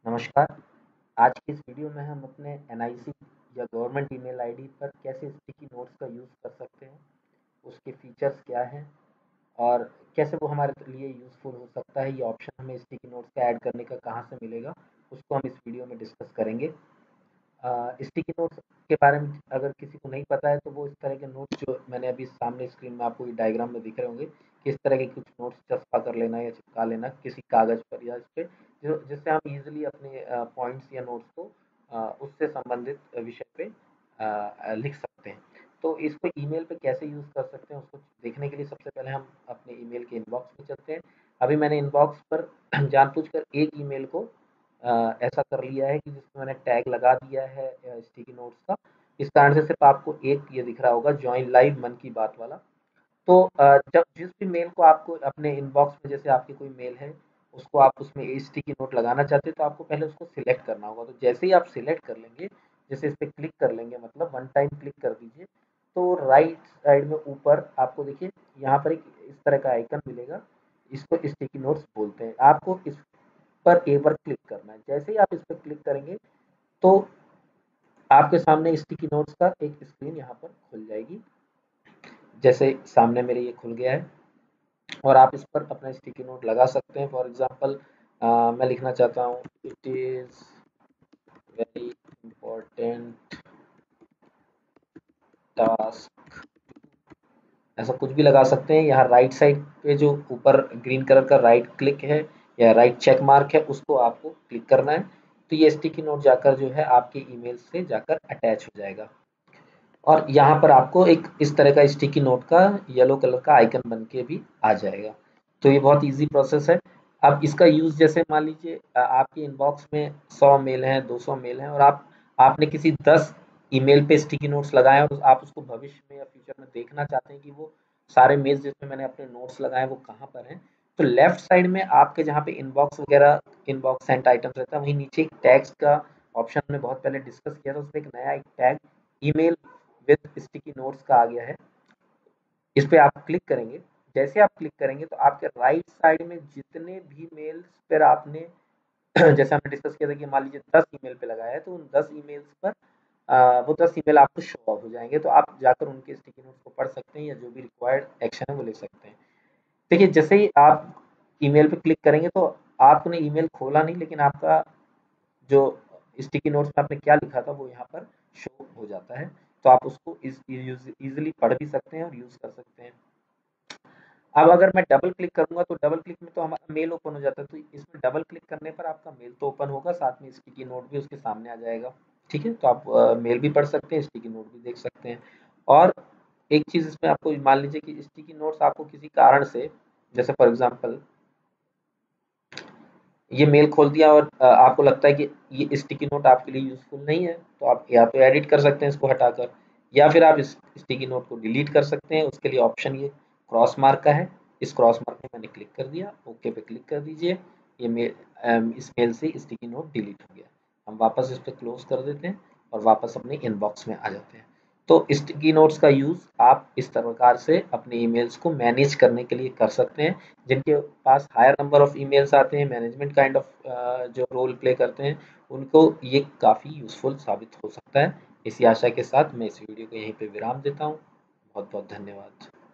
नमस्कार। आज की इस वीडियो में हम अपने एनआईसी या गवर्नमेंट ईमेल आईडी पर कैसे स्टिकी नोट्स का यूज़ कर सकते हैं, उसके फीचर्स क्या हैं और कैसे वो हमारे लिए यूज़फुल हो सकता है। ये ऑप्शन हमें स्टिकी नोट्स का ऐड करने का कहाँ से मिलेगा, उसको हम इस वीडियो में डिस्कस करेंगे। स्टिकी नोट्स के बारे में अगर किसी को नहीं पता है तो वो इस तरह के नोट्स जो मैंने अभी सामने स्क्रीन में आपको ये डायग्राम में दिख रहे होंगे कि इस तरह के कुछ नोट्स चस्पा कर लेना या चिपका लेना किसी कागज़ पर या इस पे जिससे हम इजीली अपने पॉइंट्स या नोट्स को उससे संबंधित विषय पे लिख सकते हैं। तो इसको ईमेल पे कैसे यूज़ कर सकते हैं उसको देखने के लिए सबसे पहले हम अपने ईमेल के इनबॉक्स में चलते हैं। अभी मैंने इनबॉक्स पर जानबूझकर एक ईमेल को ऐसा कर लिया है कि जिसमें मैंने टैग लगा दिया है स्टिकी नोट्स का। इस कारण से सिर्फ आपको एक ये दिख रहा होगा, जॉइन लाइव मन की बात वाला। तो जब जिस भी मेल को आपको अपने इनबॉक्स में, जैसे आपकी कोई मेल है, उसको आप उसमें स्टिकी नोट लगाना चाहते हैं तो आपको पहले उसको सिलेक्ट करना होगा। तो जैसे ही आप सिलेक्ट कर लेंगे, जैसे इस पे क्लिक कर लेंगे, मतलब वन टाइम क्लिक कर दीजिए, तो राइट साइड में ऊपर आपको देखिए यहाँ पर एक इस तरह का आइकन मिलेगा। इसको स्टिकी नोट्स बोलते हैं। आपको इस पर एक बार क्लिक करना है। जैसे ही आप इस पर क्लिक करेंगे तो आपके सामने स्टिकी नोट्स का एक स्क्रीन यहाँ पर खुल जाएगी। जैसे सामने मेरे ये खुल गया है और आप इस पर अपना स्टिकी नोट लगा सकते हैं। फॉर एग्जांपल मैं लिखना चाहता हूँ, it is very important task, ऐसा कुछ भी लगा सकते हैं। यहाँ राइट साइड पे जो ऊपर ग्रीन कलर का राइट क्लिक है या राइट चेक मार्क है, उसको आपको क्लिक करना है। तो ये स्टिकी नोट जाकर जो है आपके ईमेल से जाकर अटैच हो जाएगा और यहाँ पर आपको एक इस तरह का स्टिकी नोट का येलो कलर का आइकन बन के भी आ जाएगा। तो ये बहुत ईजी प्रोसेस है। अब इसका यूज़ जैसे मान लीजिए आपके इनबॉक्स में 100 मेल हैं, 200 मेल हैं और आपने किसी 10 ईमेल पे स्टिकी नोट्स लगाए हैं और आप उसको भविष्य में या फ्यूचर में देखना चाहते हैं कि वो सारे मेल्स जिसमें मैंने अपने नोट्स लगाए हैं वो कहाँ पर हैं। तो लेफ्ट साइड में आपके जहाँ पे इनबॉक्स वगैरह, इनबॉक्स सेंट आइटम्स रहता है, वहीं नीचे एक टैग्स का ऑप्शन हमने बहुत पहले डिस्कस किया था। उसमें एक नया एक tag email with sticky notes का आ गया है। इस पे आप क्लिक करेंगे। जैसे आप क्लिक करेंगे तो आपके राइट साइड में जितने भी मेल्स पर आपने जैसे हमने डिस्कस किया था कि मान लीजिए 10 ईमेल पे लगाया है, तो उन 10 ईमेल्स पर वो 10 ईमेल आपको शो ऑफ हो जाएंगे। तो आप जाकर उनके स्टिकी नोट्स को पढ़ सकते हैं या जो भी रिक्वायर्ड एक्शन है वो ले सकते हैं। देखिए, जैसे ही आप ईमेल पे क्लिक करेंगे तो आपने ईमेल खोला नहीं, लेकिन आपका जो स्टिकी नोट्स में आपने क्या लिखा था वो यहाँ पर शो हो जाता है। तो आप उसको इजीली पढ़ भी सकते हैं और यूज़ कर सकते हैं। अब अगर मैं डबल क्लिक करूँगा तो डबल क्लिक में तो हमारा मेल ओपन हो जाता है। तो इसमें डबल क्लिक करने पर आपका मेल तो ओपन होगा, साथ में स्टिकी नोट भी उसके सामने आ जाएगा। ठीक है? तो आप मेल भी पढ़ सकते हैं, स्टिकी नोट भी देख सकते हैं। और एक चीज़ इसमें आपको मान लीजिए कि स्टिकी नोट्स आपको किसी कारण से, जैसे फॉर एग्ज़ाम्पल ये मेल खोल दिया और आपको लगता है कि ये स्टिकी नोट आपके लिए यूज़फुल नहीं है, तो आप या तो एडिट कर सकते हैं इसको हटाकर, या फिर आप इस स्टिकी नोट को डिलीट कर सकते हैं। उसके लिए ऑप्शन ये क्रॉस मार्क का है। इस क्रॉस मार्क में मैंने क्लिक कर दिया, ओके पे क्लिक कर दीजिए। ये इस मेल से स्टिकी नोट डिलीट हो गया। हम वापस इस पे क्लोज कर देते हैं और वापस अपने इनबॉक्स में आ जाते हैं। तो स्टिकी नोट्स का यूज़ आप इस प्रकार से अपने ईमेल्स को मैनेज करने के लिए कर सकते हैं। जिनके पास हायर नंबर ऑफ ईमेल्स आते हैं, मैनेजमेंट काइंड ऑफ जो रोल प्ले करते हैं, उनको ये काफ़ी यूज़फुल साबित हो सकता है। इसी आशा के साथ मैं इस वीडियो को यहीं पे विराम देता हूँ। बहुत बहुत धन्यवाद।